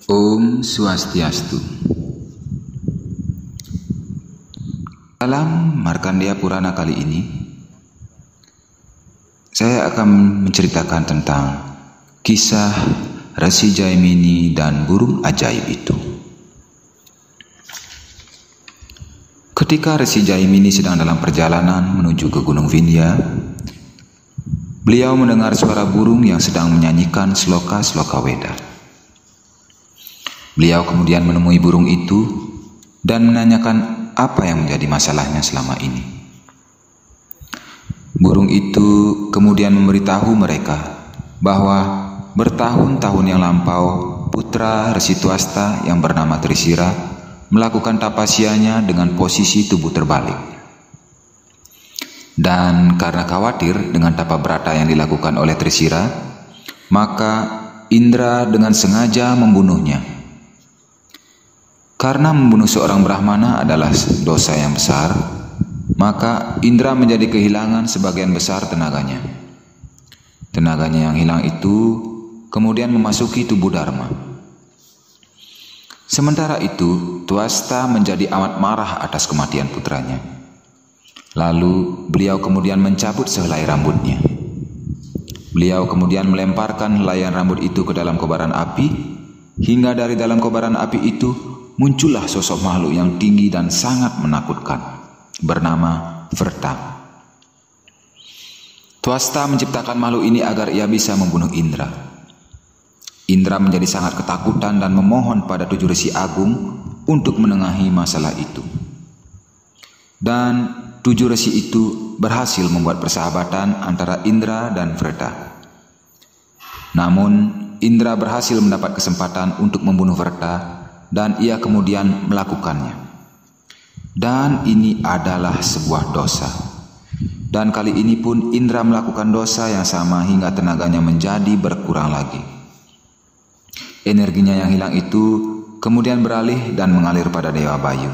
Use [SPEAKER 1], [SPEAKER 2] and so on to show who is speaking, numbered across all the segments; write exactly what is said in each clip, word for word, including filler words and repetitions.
[SPEAKER 1] Om Swastiastu. Dalam Markandeya Purana kali ini, saya akan menceritakan tentang kisah Resi Jaimini dan burung ajaib itu. Ketika Resi Jaimini sedang dalam perjalanan menuju ke Gunung Vindhya, beliau mendengar suara burung yang sedang menyanyikan sloka-sloka Weda. Beliau kemudian menemui burung itu dan menanyakan apa yang menjadi masalahnya selama ini. Burung itu kemudian memberitahu mereka bahwa bertahun-tahun yang lampau putra Resi Twasta yang bernama Trisira melakukan tapasyanya dengan posisi tubuh terbalik. Dan karena khawatir dengan tapa brata yang dilakukan oleh Trisira, maka Indra dengan sengaja membunuhnya. Karena membunuh seorang Brahmana adalah dosa yang besar, maka Indra menjadi kehilangan sebagian besar tenaganya. Tenaganya yang hilang itu kemudian memasuki tubuh Dharma. Sementara itu, Twasta menjadi amat marah atas kematian putranya. Lalu beliau kemudian mencabut sehelai rambutnya. Beliau kemudian melemparkan helaian rambut itu ke dalam kobaran api, hingga dari dalam kobaran api itu muncullah sosok makhluk yang tinggi dan sangat menakutkan, bernama Vrta. Twasta menciptakan makhluk ini agar ia bisa membunuh Indra. Indra menjadi sangat ketakutan dan memohon pada tujuh resi agung untuk menengahi masalah itu. Dan tujuh resi itu berhasil membuat persahabatan antara Indra dan Vrta. Namun Indra berhasil mendapat kesempatan untuk membunuh Vrta, dan ia kemudian melakukannya. Dan ini adalah sebuah dosa. Dan kali ini pun Indra melakukan dosa yang sama hingga tenaganya menjadi berkurang lagi. Energinya yang hilang itu kemudian beralih dan mengalir pada Dewa Bayu.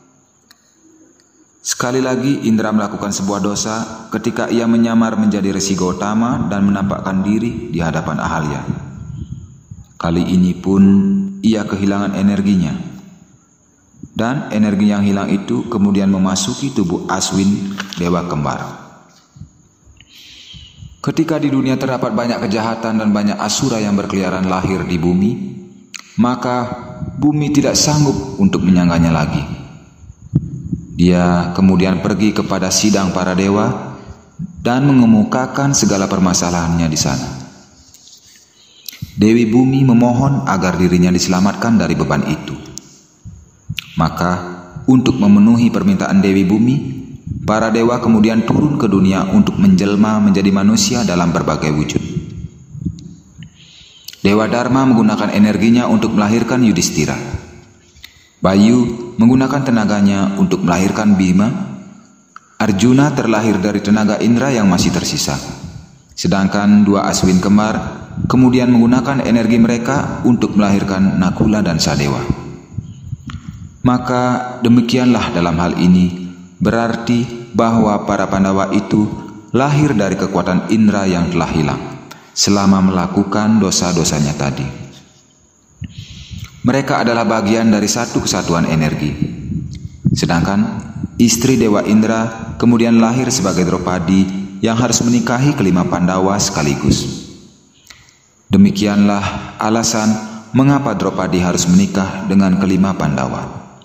[SPEAKER 1] Sekali lagi Indra melakukan sebuah dosa ketika ia menyamar menjadi Resi Gautama dan menampakkan diri di hadapan Ahalya. Kali ini pun ia kehilangan energinya, dan energi yang hilang itu kemudian memasuki tubuh Aswin, Dewa Kembar. Ketika di dunia terdapat banyak kejahatan dan banyak asura yang berkeliaran lahir di bumi, maka bumi tidak sanggup untuk menyangganya lagi. Dia kemudian pergi kepada sidang para dewa dan mengemukakan segala permasalahannya di sana. Dewi Bumi memohon agar dirinya diselamatkan dari beban itu. Maka, untuk memenuhi permintaan Dewi Bumi, para dewa kemudian turun ke dunia untuk menjelma menjadi manusia dalam berbagai wujud. Dewa Dharma menggunakan energinya untuk melahirkan Yudhistira. Bayu menggunakan tenaganya untuk melahirkan Bhima. Arjuna terlahir dari tenaga Indra yang masih tersisa. Sedangkan dua Aswin Kembar kemudian menggunakan energi mereka untuk melahirkan Nakula dan Sadewa. Maka demikianlah dalam hal ini berarti bahwa para Pandawa itu lahir dari kekuatan Indra yang telah hilang selama melakukan dosa-dosanya tadi. Mereka adalah bagian dari satu kesatuan energi. Sedangkan istri Dewa Indra kemudian lahir sebagai Draupadi yang harus menikahi kelima Pandawa sekaligus. Demikianlah alasan mengapa Draupadi harus menikah dengan kelima Pandawa.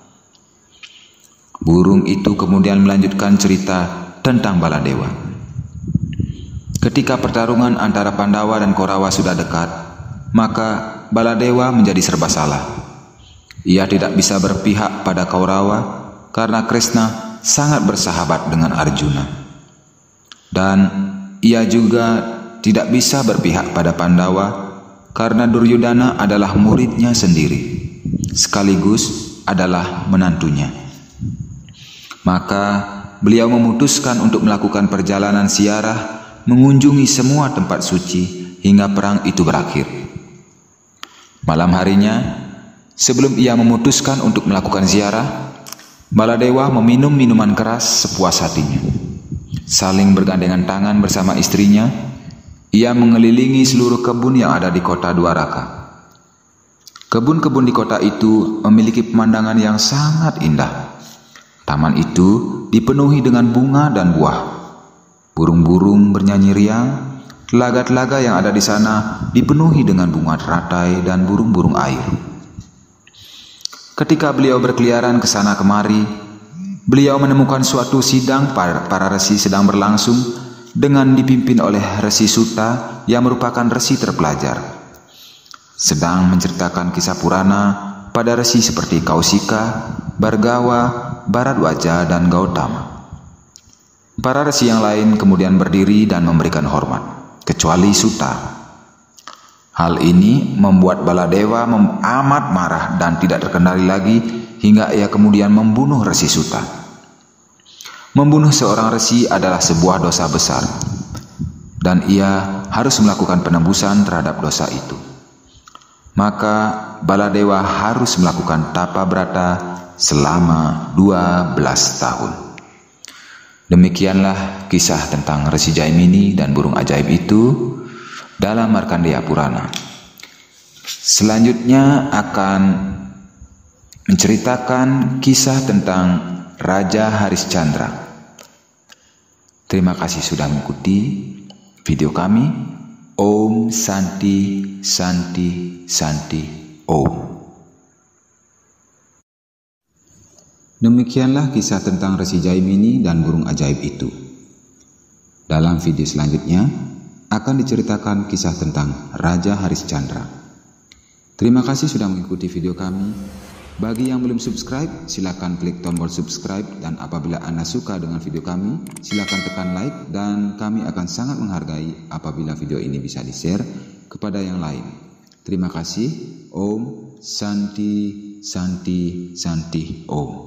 [SPEAKER 1] Burung itu kemudian melanjutkan cerita tentang Baladewa. Ketika pertarungan antara Pandawa dan Korawa sudah dekat, maka Baladewa menjadi serba salah. Ia tidak bisa berpihak pada Kaurawa karena Krishna sangat bersahabat dengan Arjuna. Dan ia juga tidak bisa berpihak pada Pandawa karena Duryodhana adalah muridnya sendiri, sekaligus adalah menantunya. Maka beliau memutuskan untuk melakukan perjalanan ziarah mengunjungi semua tempat suci hingga perang itu berakhir. Malam harinya, sebelum ia memutuskan untuk melakukan ziarah, Baladewa meminum minuman keras sepuas hatinya. Saling bergandengan tangan bersama istrinya, ia mengelilingi seluruh kebun yang ada di kota Dwaraka. Kebun-kebun di kota itu memiliki pemandangan yang sangat indah. Taman itu dipenuhi dengan bunga dan buah. Burung-burung bernyanyi riang. Telaga-telaga yang ada di sana dipenuhi dengan bunga teratai dan burung-burung air. Ketika beliau berkeliaran ke sana kemari, beliau menemukan suatu sidang para, para resi sedang berlangsung dengan dipimpin oleh Resi Suta yang merupakan resi terpelajar, sedang menceritakan kisah Purana pada resi seperti Kausika, Bhargawa, Bharadwaja, dan Gautama. Para resi yang lain kemudian berdiri dan memberikan hormat, kecuali Suta. Hal ini membuat Baladewa amat marah dan tidak terkendali lagi hingga ia kemudian membunuh Resi Suta. Membunuh seorang resi adalah sebuah dosa besar, dan ia harus melakukan penebusan terhadap dosa itu. Maka Baladewa harus melakukan tapa brata selama dua belas tahun. Demikianlah kisah tentang Resi Jaimini dan burung ajaib itu dalam Markandeya Purana. Selanjutnya akan menceritakan kisah tentang Raja Harishcandra. Terima kasih sudah mengikuti video kami. Om Santi Santi Santi Om. Demikianlah kisah tentang Resi Jaimini dan burung ajaib itu. Dalam video selanjutnya akan diceritakan kisah tentang Raja Harishcandra. Terima kasih sudah mengikuti video kami. Bagi yang belum subscribe, silakan klik tombol subscribe, dan apabila Anda suka dengan video kami, silakan tekan like, dan kami akan sangat menghargai apabila video ini bisa di-share kepada yang lain. Terima kasih. Om Santi Santi Santi Om.